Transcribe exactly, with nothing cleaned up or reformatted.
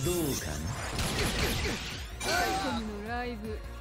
どうかな。 アイテムのライブ